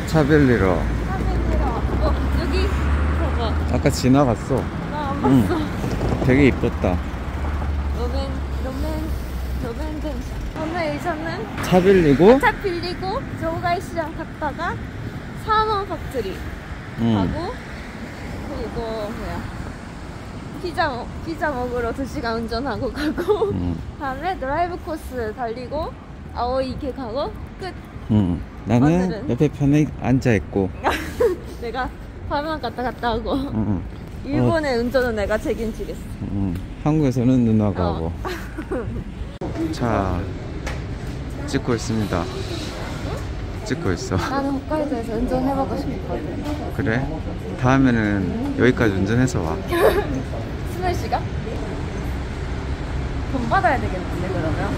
차 빌리러. 여기 봐봐. 아까 지나갔어. 나 안 봤어. 되게 이뻤다. 로맨 댄스. 오늘 차 빌리고 차 빌리고 조가이 시장 갔다가 사원 팩토리 가고 그리고 뭐야 피자 먹으러 2시간 운전하고 가고 다음에 드라이브 코스 달리고 아오이게 가고 끝. 나는 오늘은? 옆에 편에 앉아있고 내가 화면 갔다 오고 일본의 운전은 내가 책임지겠어. 한국에서는 누나가 하고. 자, 찍고 있습니다. 찍고 있어. 나는 홋카이도에서 운전해보고 싶거든. 그래? 다음에는 여기까지 운전해서 와. 24시간? 돈 받아야 되겠는데 그러면?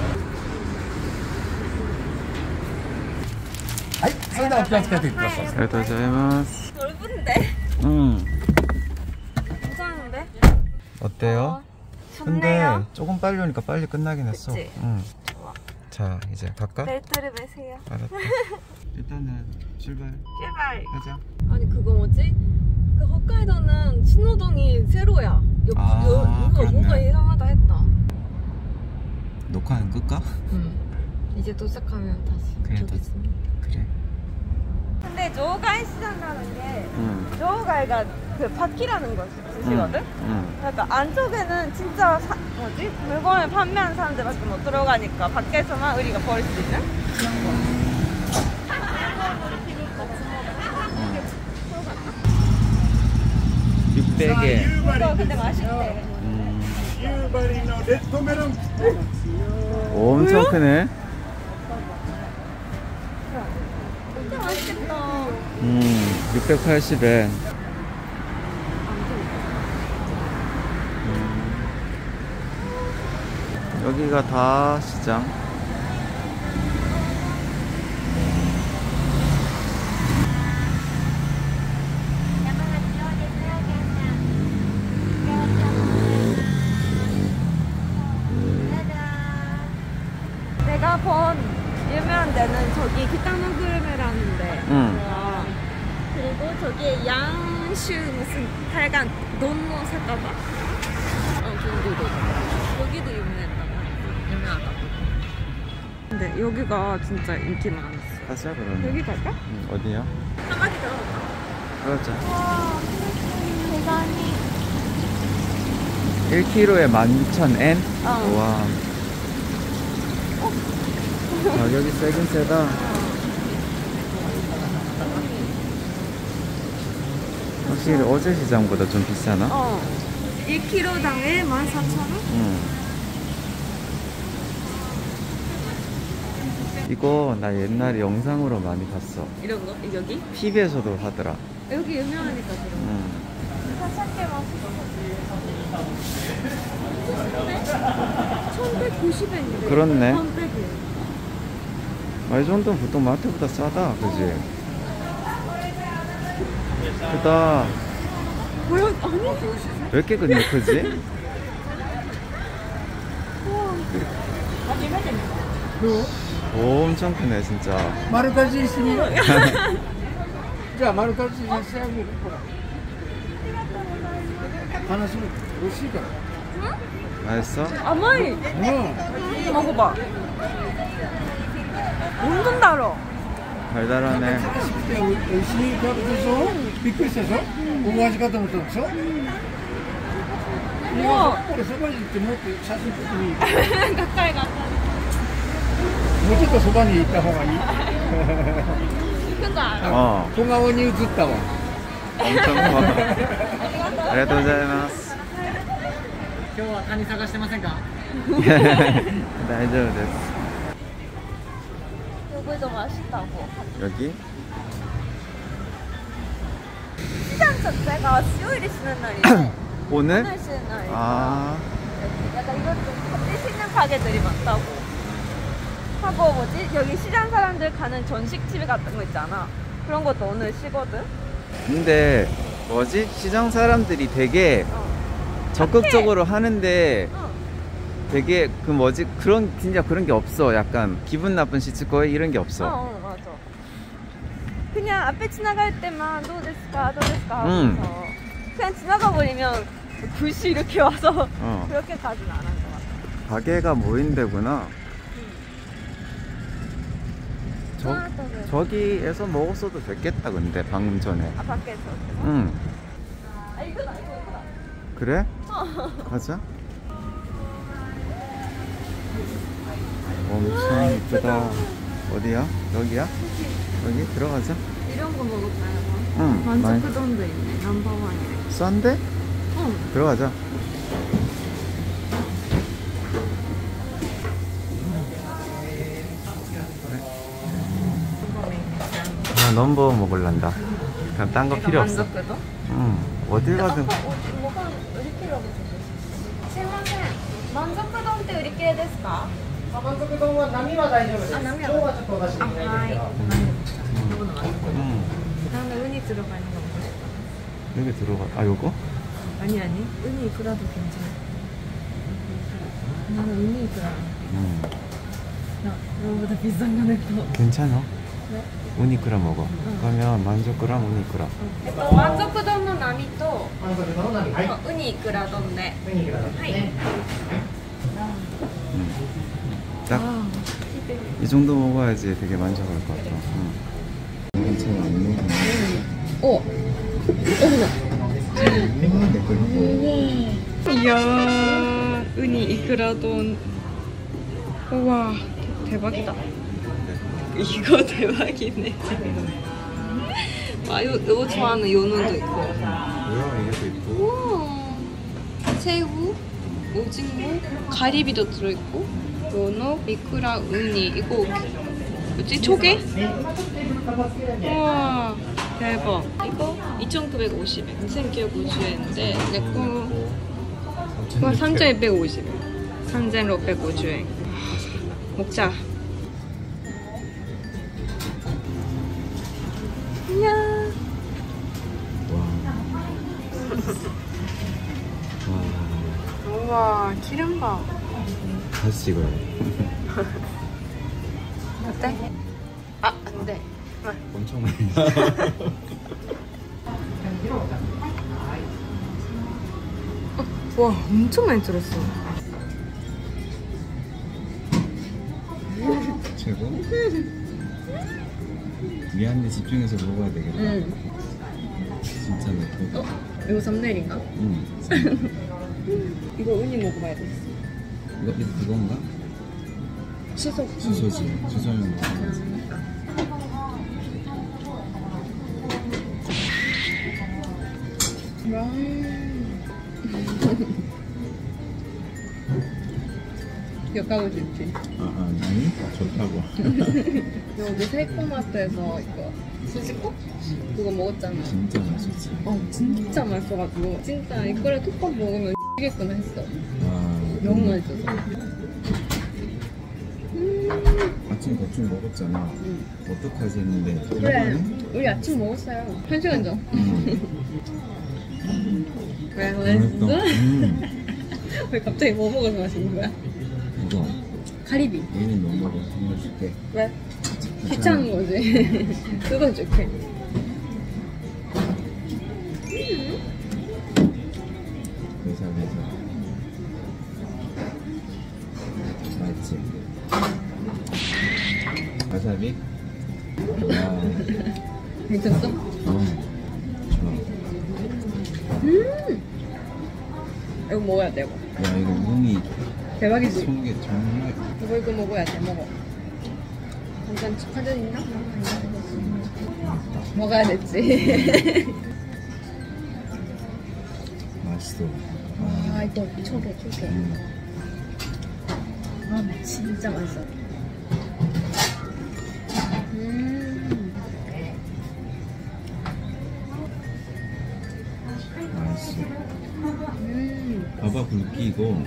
はい、それではお気をつけてください。 감사합니다. 넓은데? 응. 괜찮은데? 어때요? 근데 좋네요. 조금 빨리 오니까 빨리 끝나긴 했어. 그치? 응. 좋아. 자, 이제 갈까? 벨트를 매세요. 알았다. 일단은 출발. 출발. 가자. 아니 그거 뭐지? 그 홋카이도는 신호등이 세로야. 이거 그렇네. 뭔가 이상하다 했다. 녹화는 끌까? 응. 이제 도착하면 다시 그래, 저기 있습니다. 그래. 근데 조가이 시장이라는 게 응. 그 바퀴라는 곳이거든? 응. 그러니까 안쪽에는 진짜 뭐지? 물건을 판매하는 사람들밖에 못 들어가니까 밖에서만 우리가 볼 수 있는? 600엔. 이거 근데 맛있대. 夕張のレッドメロン。 엄청 크네. 진짜 맛있겠다. 680엔. 여기가 다 시장. 내가 본 유명한 데는 저기 기타노그르메라는데. 그리고 저기 양슈 무슨 하여간 논노 사과바? 저기도 여기도 유명하다고. 근데 여기가 진짜 인기 많았어. 가자 그러면. 여기 갈까? 어디야? 한 바퀴 더 가볼까? 가자. 와, 대단히. 1kg에 16,000엔? 어. 와. 가격이 세긴 세다. 확실히 어제 시장보다 좀 비싸나? 1kg당에 14,000원? 이거 나 옛날에 영상으로 많이 봤어. 이런 거? 여기? TV에서도 하더라. 여기 유명하니까 그런 거. 사샤케 맛있어. 1,190엔인데. 그렇네. 1,100엔. 이 정도는 보통 마트보다 싸다, 그지? 크다. 뭐야? 아니? 왜 이렇게 근데 크지? 오, 엄청 크네, 진짜. 丸かじりしてみよう。じゃあ丸かじりさせてあげる。ほら。話も美味しいから。 맛있어? 아마이! 먹어봐. 완전 달아. 달달하네. 美味しくて美味しいキャベツでしょ。びっくりしたでしょ。同じかと思ったでしょ。これそばに行ってもっと写真撮ってもいい。 가까이 가까이. もうちょっとそばに行った方がいい。 큰 거 알아. 小顔に映ったわ。 엄청 커. 아리가또 고자이마스. 今日はカニ探してませんか。 大丈夫です. 여기도 맛있다고. 여기? 시장 자체가 수요일에 쉬는 날이래. 오늘? 오늘 쉬는 날이니까. 아, 약간 이것도 같이 쉬는 가게들이 많다고. 하고 뭐지? 여기 시장 사람들 가는 전식집 같은 거 있잖아. 그런 것도 오늘 쉬거든. 근데 뭐지? 시장 사람들이 되게 적극적으로 하는데 되게 그 뭐지? 그런 진짜 그런 게 없어. 약간 기분 나쁜 시츠코에 이런 게 없어. 맞아. 그냥 앞에 지나갈 때만 도데스까 하면서 그냥 지나가 버리면 글씨 이렇게 와서 그렇게 가진 않은 것 같아. 가게가 모인 데구나. 저기에서 먹었어도 됐겠다. 근데 방금 전에. 아 밖에서. 응. 아 이거다. 그래? 가자. 엄청 이쁘다. 어디야? 여기야? 여기 들어가자. 이런 거 먹을까요? 응. 만족도도 있네. 넘버원이래. 싼데? 응. 들어가자. 나 넘버 먹을란다. 그냥 딴 거 필요 없어. 만족도? 응. 어딜 가든. 뭐가 우리끼리라고 만족도って売り切れですか? 満足丼は波は大丈夫です。今日はちょっとお出しできないんですけど。 응. 나는 은이 들어가 있는 거 먹고 싶어. 여기 들어가. 아, 요거? 아니 은이 이크라도 괜찮아. 나는 은이 이크라. 응. 나 이거보다 비싼 거 냈어. 괜찮아. 네? 우니크라 먹어. 그러면 만족구랑 우니크라. 満足丼の波と満足丼の波。はい。 ウニイクラ丼で。 ウニグラですね。 응. 딱 이 정도 먹어야지 되게 만족할 것 같아. 응. 괜찮아. 안 먹어. 이야, 우니 이크라 돈. 우와, 대박이다. 이거 대박이네. 아, 이거 좋아하는 요눈도 있고. 뭐야, 이게 또 있고. 우와, 새우, 오징어, 가리비도 들어있고, 연어, 이크라, 우니. 이거 뭐지? 조개? 우와, 대박. 이거 2,950엔, 1,950엔인데 내거 와 3,250엔, 3,650엔. 먹자. 안녕. 우와, 기름 봐. 다시 찍어요. 어때? 아, 안 돼. 엄청 많이. 와, 엄청 많이 들었어. 최고? 미안한데 집중해서 먹어야 되겠다. 응. 진짜 맵고. 이거 썸네일인가? 응. 이거 은이 먹어봐야 돼. 이거 그건가? 시소. 주소지. 주소면 먹어야지. 엿가고 싶지? 아니 좋다고. 여기 세이코마트에서 이거 스시코? 그거 먹었잖아. 진짜 맛있지. 진짜 맛있어가지고 진짜 이거를 톡밥 먹으면 X겠구나 했어. 아, 너무 맛있어서. 아침 대충 먹었잖아. 어떡하지 했는데 그래, 우리 아침 먹었어요. 1시간 전. 왜 맛있다. 그랬어? 왜 갑자기 뭐 먹어서 맛있는 거야? 이거 가리비. 얘는 뭐 먹어? 정말 줄게. 왜? 귀찮은 거지. 뜯어줄게. 매사 맛있지? 와사비? 와. 괜찮어? 좋아. 이거 먹어야 돼, 이거. 야 이거 우니 대박이지? 속에 정말. 이거 먹어야 돼, 먹어. 잠깐 사진 있나? 먹어야 됐지. 맛있어. 아, 이거 초계. 아, 진짜 맛있어. 맛있어. 봐봐 굵기 이거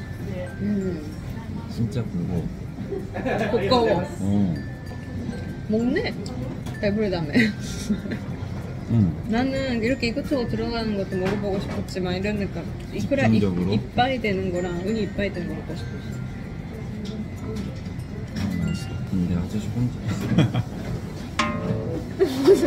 진짜 굵어. 두꺼워. 먹네? 배부르다며. 나는 이렇게 이것저것 들어가는 것도 먹어보고 싶었지만 이러니까 이크라 집중적으로? 이빨이 되는 거랑 은이 이빨이 되는 거 먹고 싶었어. 맛있어. 근데 아저씨 혼자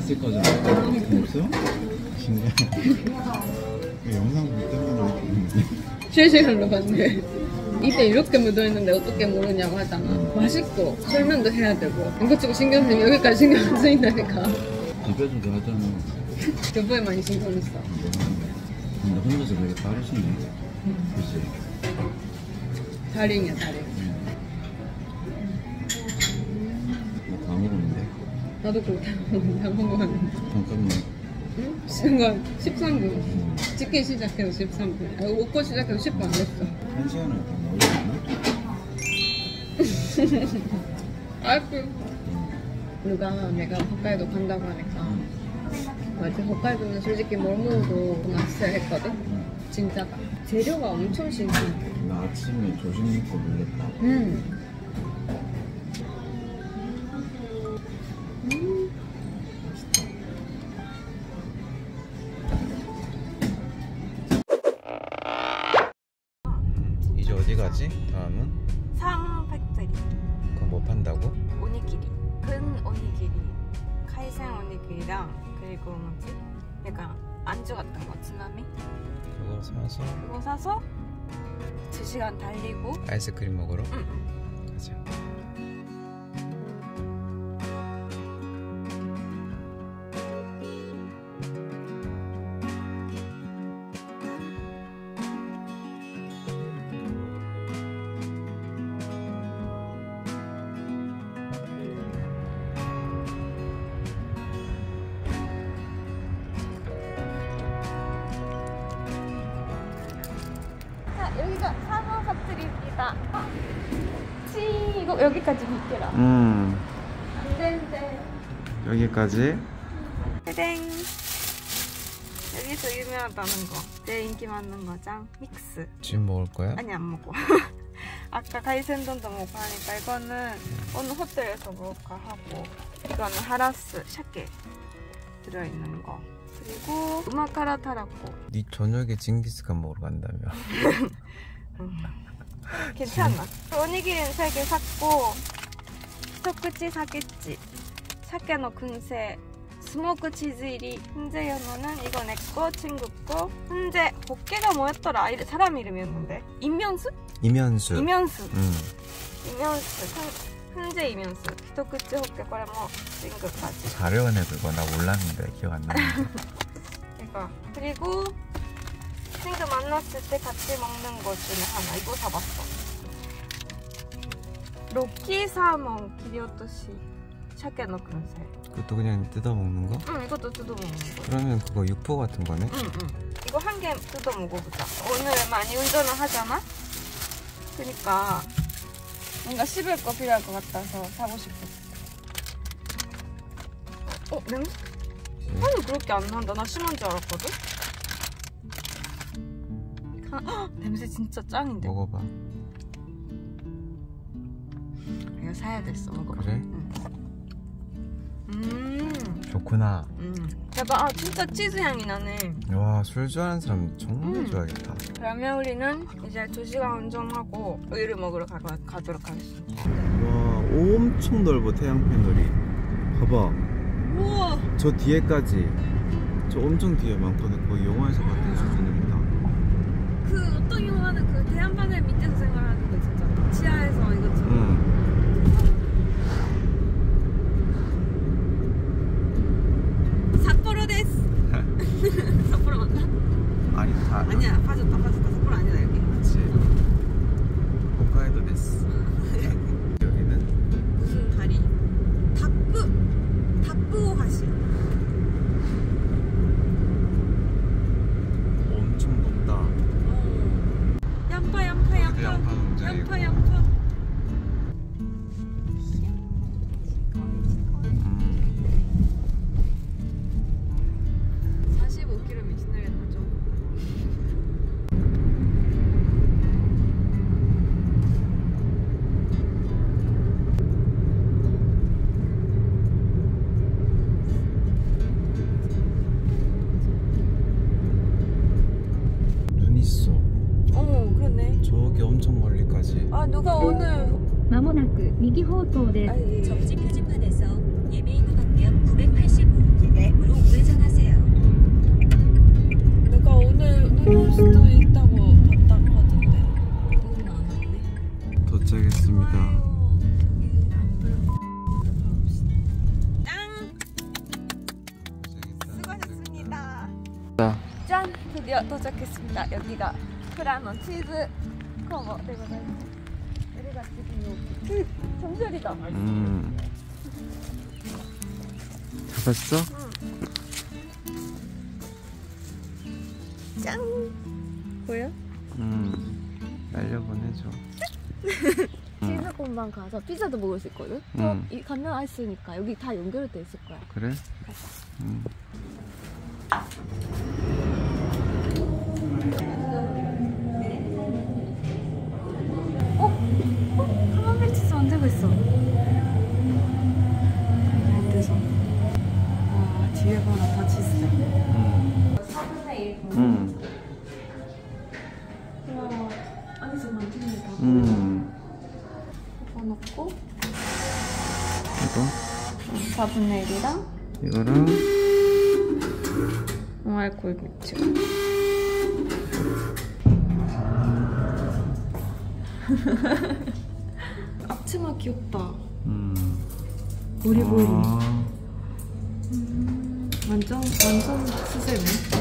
봤을 거잖아. 없어? 신기하네. 영상 볼 때마다 이렇게 있는데. 실시간으로 봤네. 입에 이렇게 묻어있는데 어떻게 모르냐고 하잖아. 맛있고 설명도 해야 되고 이것저것 신경 쓰면 여기까지 신경 안 쓰인다니까. 비벼주도 하잖아. 여보에 많이 신경 써. 근데 혼자서 되게 빠르시네. 그치? 달인이야 달인. 나다 먹었는데. 나도 그렇게 다 먹었는데. 잠깐만. 응? 순간 13분. 찍기 시작해서 13분. 아, 먹고 시작해서 10분 안 됐어. 1시간을 다 먹었나? 아이고. 누가 내가 홋카이도 간다고 하니까 맞아. 홋카이도는 솔직히 뭘 먹어도 맛있어야 했거든. 진짜가. 재료가 엄청 신기해. 나 아침에 조식 먹고 놀랬다. 이제 어디 가지? 다음은? 상 팩토리. 그건 뭐 판다고? 오니기리. 근 오니기리. 카이센 오니기리랑 그리고 뭐지? 약간 안주 같은 거 쓰나미? 그거 사서 그거 사서 2시간 달리고. 아이스크림 먹으러 응. 가자. 자, 여기가 사과 팩토리입니다. 치, 이거 여기까지 비켜라. 안 되는데. 여기까지. 땡. 여기서 유명하다는 거. 제일 인기 많은 거장 믹스. 지금 먹을 거야? 아니 안 먹어. 아까 가이센돈도 먹고 하니까 이거는 어느 호텔에서 먹을까 하고, 이거는 하라스 샤케 들어있는 거. 그리고 우마카라 타라코. 네 저녁에 징기스칸 먹으러 간다며. 괜찮아. 오니기리는 3개 샀고, 이토쿠치 사겠지. 샤케노 군세, 스모크 치즈入り 훈제 연어는 이거 내 거, 친구 거. 훈제 호케가 뭐였더라? 사람 이름이었는데. 임면수? 이면수. 임면수. 임면수. 훈제 임면수. 이토쿠치 호케. これも 친구까지. 잘 외우네 그거. 나 몰랐는데 기억 안 나는데. 이거. 그리고 친구 만났을 때 같이 먹는 것 중에 하나. 이거 사봤어. 로키 사몬 기리오토시 샤케노 군세. 그것도 그냥 뜯어 먹는 거? 응, 이것도 뜯어 먹는 거. 그러면 그거 육포 같은 거네? 응. 이거 한 개 뜯어 먹어보자. 오늘 많이 운전을 하잖아? 그니까 뭔가 씹을 거 필요할 것 같아서 사고 싶었어. 냄새? 향이 그렇게 안 난다. 나 심한 줄 알았거든? 냄새 진짜 짱인데? 먹어봐. 이거 사야 됐어. 먹어봐. 그래? 좋구나. 대박. 진짜 치즈 향이 나네. 와, 술 좋아하는 사람 정말 좋아하겠다. 그러면 우리는 이제 2시간 운전하고 우유를 먹으러 가도록 하겠습니다. 와, 엄청 넓어. 태양 패널이. 봐봐. 우와. 저 뒤에까지. 저 엄청 뒤에 많거든. 거의 영화에서 봤던 수준입니다. 그 어떤 영화는 그 대한반을 밑에서 생활하는 거 진짜 지하에서 이것처럼. 삿포로 데스. 삿포로 맞나? 아니, 아니야. 빠졌다. 삿포로 아니다 여기. 그렇지. 홋카이도 데스. 여기는 무슨 다리? 다프오하시. 엄청 높다. 양파. 양파 농장이고. 양파. 45km 신나겠다 좀. 눈 있어. 그렇네. 저기 엄청 멀리까지. 아, 누가 오늘 まもなく右方向です。 아니, 정지 표지판에서 예매인후 방면 985 도착했습니다. 여기가 프라노 치즈 커버でございます。여기가 지금 전설이다. 잡았어? 짠. 보여? 날려보내줘. 치즈콘만 가서 피자도 먹을 수 있거든? 이 가면 있으니까 여기 다 연결돼 있을 거야. 그래? 카라멜 치즈 만들고 있어. 그래서 와 뒤에 봐라 다 치즈다. 4분의 1. 와 안에서 만듭니다. 이거 넣고 이거? 4분의 1이랑 이거랑 알코올 묻히고 앞치마 귀엽다. 오리보리. 완전 수세네.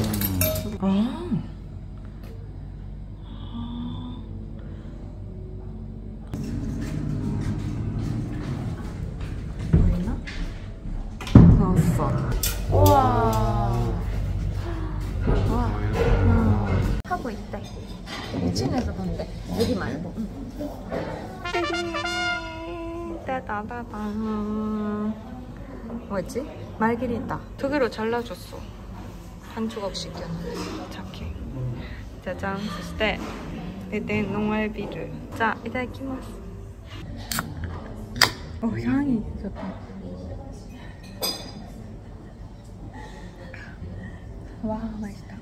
보이나? 나왔어. 우와. 하고 있대. 2층에서 본대. 여기 말고. 따다다다. 뭐였지? 말게리타. 두 개로 잘라줬어. 한 조각 시켰는데 착해. 짜잔. そしてノンアルビール。じゃあいただきます。향이 좋다. 와 맛있다.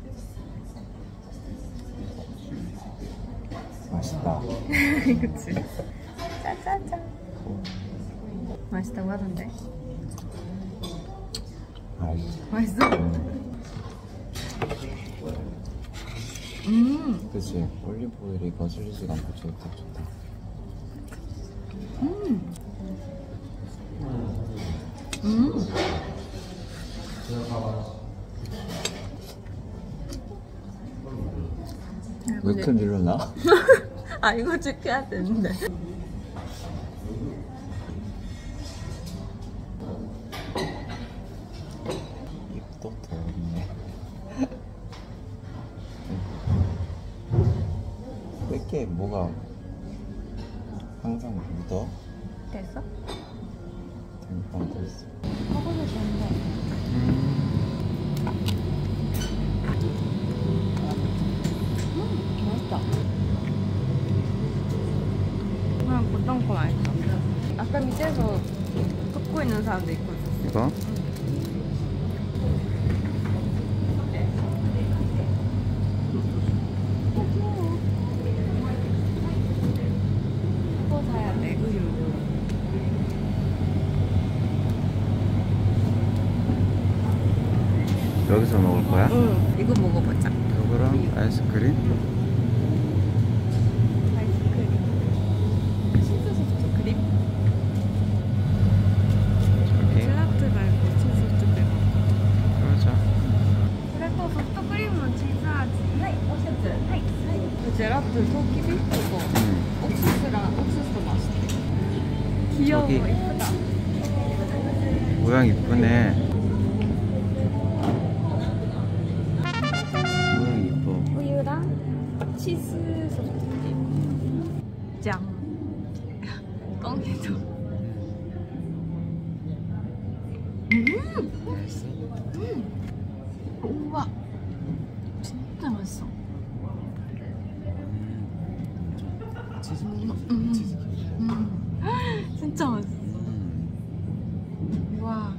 맛있다. 그치? 짜자잔. 맛있다고 하던데? 맛있어? 그치? 올리브 오일이 거슬리지가 않고 되게 딱 좋다. 왜 이렇게 밀려나? 아 이거 지켜야 되는데. 입도 더럽네. 왜 이렇게 뭐가 항상 묻어? 됐어? 안 됐어. 화분을 줬는데. 맛있다. 그냥 보통 거 맛있어. 아까 밑에서 굽고 있는 사람도 있고 있었어. 이거? 이거 사야 돼, 우유. 여기서 먹을 거야? 응. 이거 먹어보자. 이거랑 아이스크림? 아이스크림. 치즈 소프트 크림? 저기 젤라또 말고 치즈 소프트 크림. 그러자. 그래도 소프트 크림은 치즈하지. 네, 오셨죠? 네. 그 젤라또 토끼비? 그거. 옥수수랑 옥수수 맛있대. 귀여워, 저기. 이쁘다. 모양 이쁘네. 모양 이뻐. 우유랑 치즈 소프트 크림. 짱. 뻥해줘. 맛있어? 우와. 진짜 맛있어. 치즈 치즈 진짜 맛있어. 와.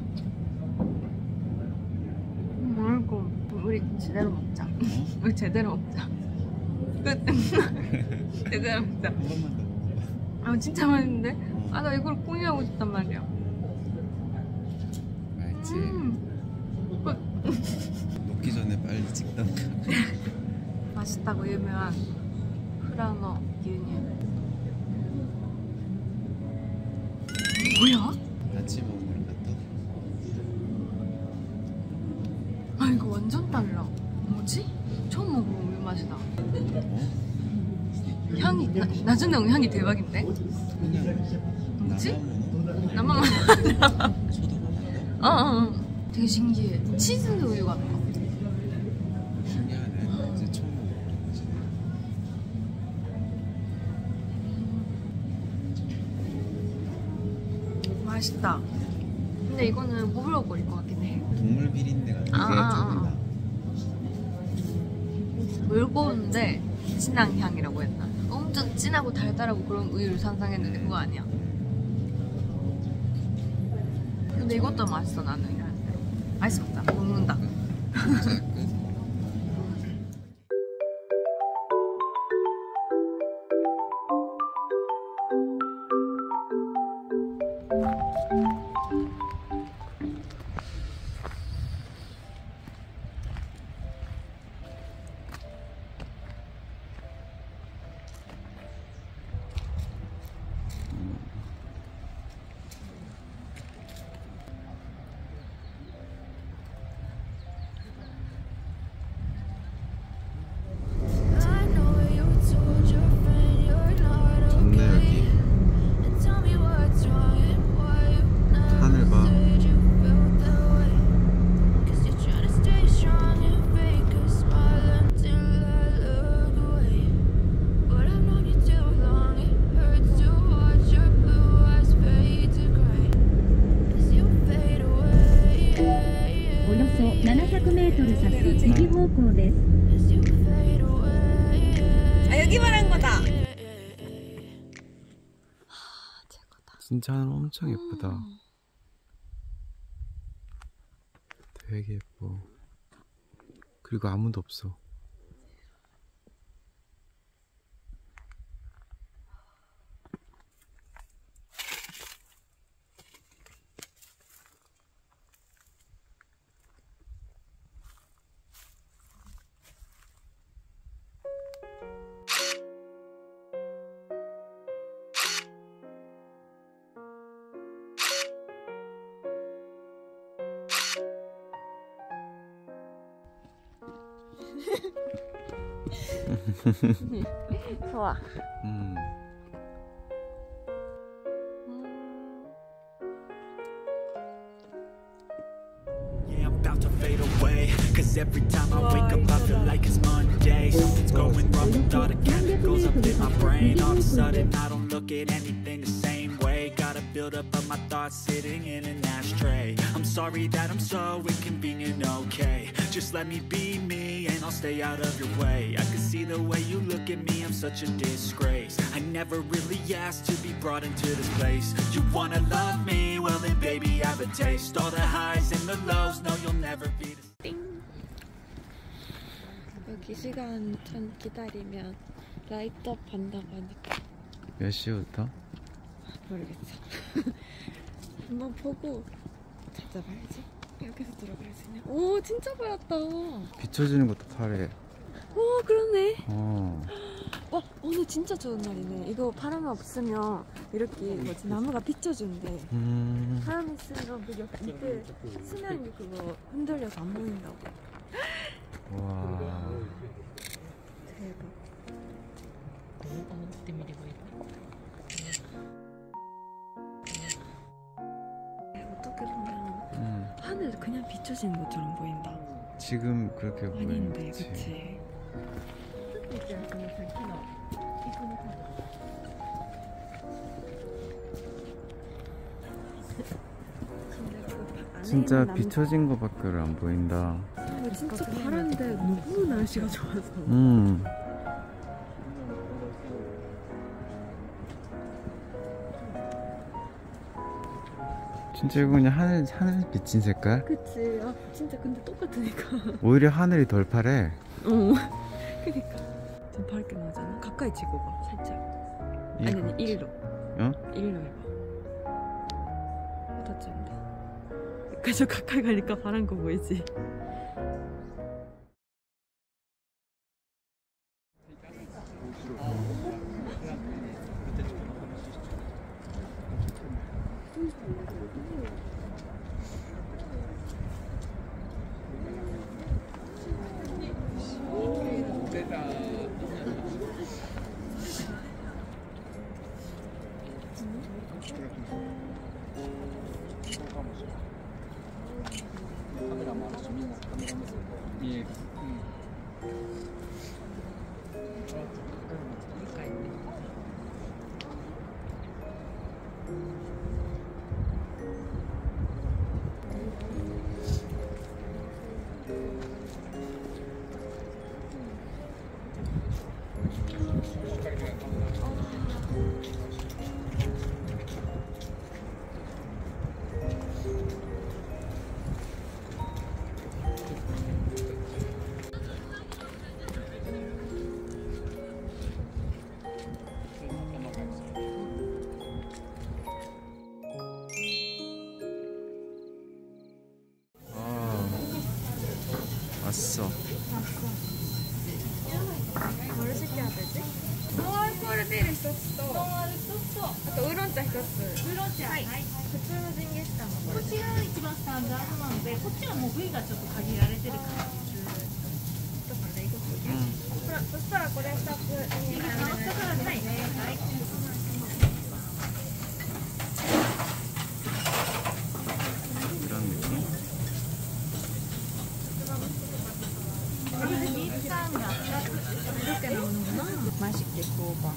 말고 우리 제대로 먹자. 우리 제대로 먹자. 끝. 제대로 먹자. 한 번만 더 먹어봐. 아 진짜 맛있는데? 아 나 이걸 공유하고 싶단 말이야. 맛있지? 끝. 먹기 전에 빨리 찍던가. 맛있다고 유명한 프라노 유뉴. 뭐야? 같이 먹는 것 같아? 아 이거 완전 달라. 뭐지? 처음 먹어본 우유 맛이다. 향이 나중에 향이 대박인데? 뭐지? 나만 먹어. 되게 신기해. 치즈 우유 같다. 신기하네. 이제 처음 먹어보는 거지. 맛있다. 근데 이거는 보글보글일 것 같긴 해. 동물 비린내가 되게 조금 나. 묽고운데 진한 향이라고 했나? 엄청 진하고 달달하고 그런 우유를 상상했는데 그거 아니야. 근데 이것도 맛있어 나는. 맛있었다. 먹는다. 여기 말한 거다. 진짜 하늘 엄청 예쁘다. 되게 예뻐. 그리고 아무도 없어. 좋아. Yeah, I'm about to fade away. Cause every time I wake up, I feel like it's Monday. Something's going wrong with all the chemicals up in my brain. All of a sudden, I don't look at anything the same way. Gotta build up of my thoughts sitting in an ashtray. I'm sorry that I'm so inconvenient, okay. Just let me be me and I'll stay out of your way. I can see the way you look at me, I'm such a disgrace. I never really asked to be brought into this place. You wanna love me? Well then baby, have a taste. All the highs and the lows, no you'll never be the 띵. 여기 시간 전 기다리면 라이트업 한다고 하니까 몇 시부터? 모르겠어. 한번 보고 찾아봐야지. 여기서 들어가야지. 오 진짜 보였다. 비춰지는 것도 파래. 오 그러네. 와 오늘 진짜 좋은 날이네. 이거 바람이 없으면 이렇게 뭐지 나무가 비춰준대. 바람이 있으면 그 밑에 수면이 그거 흔들려서 안 보인다고. 와. 대박. 어떻게 보면 하늘 그냥 비춰지는 것처럼 보인다. 지금 그렇게 아닌데, 보이지. 그치? 진짜 비춰진 거밖에 안 보인다. 진짜 바람인데 너무 날씨가 좋아서. 진짜 이거 그냥 하늘 비친 색깔? 그치. 아 진짜 근데 똑같으니까. 오히려 하늘이 덜 파래. 그니까. 좀 밝게 나오잖아. 가까이 찍어 봐. 살짝. 이거. 아니 일로. 어? 일로 해봐. 더 쩐다. 그래서 가까이 가니까 파란 거 보이지? カメラもあるし、みんなカメラ目線で見える。 왔어. 뭐를 시켜야 되지? 노알코올 비ール1つとあとウーロン茶1つ。 ウーロン茶、はい、 普通のジンギスカンのこっちが一番スタンダードなので、こっちはもう部位がちょっと限られてるからとかでいくつそしたらこれ2つ次楽しさからですね。はい、 이런 느낌? ビールサンが 이렇게 나오는구나. 맛있게 구워봐.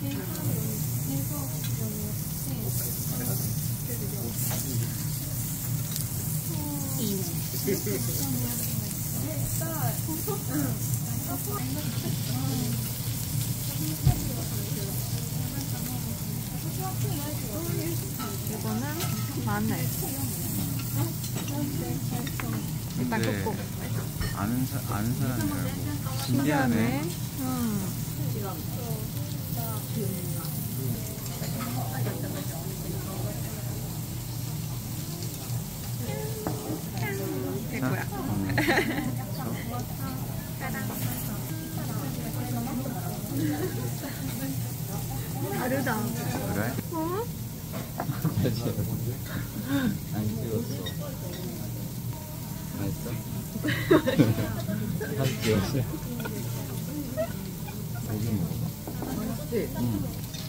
이거는 마늘. 일단 근데 굽고. 아는 사람이라고. 신기하네. 됐고요. 다르다. 그래? 어? 안 찍었어. 맛있어? 한 찍었어. 고기 먹어봐. 맛있지? 응.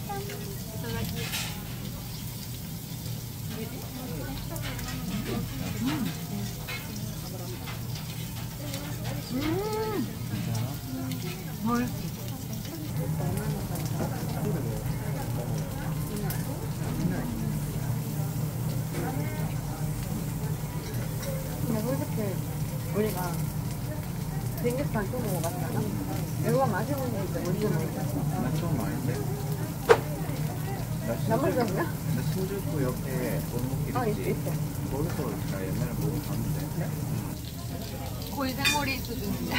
헐. 근데 솔직히 우리가 빙기스칸 또 먹어봤잖아? 이거 맛있는 게 있어. 우리가 먹었어. 나 처음 아닌데? 나물점이야? 나 신주쿠 옆에 골목길 있지? 있어. 거기서 나 옛날에 먹어봤는데. 거의 생머리 수준인데.